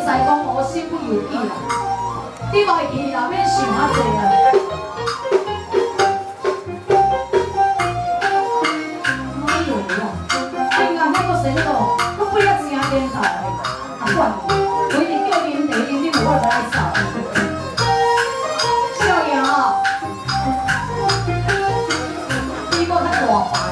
讲无心不有意啦，你袂记啦，免想遐济啦。哎呦啦，哎呀，那个谁那个，我不要吃烟头，啊管你，我一定叫啉茶，啉无我就爱扫。少爷哦，你个较大牌。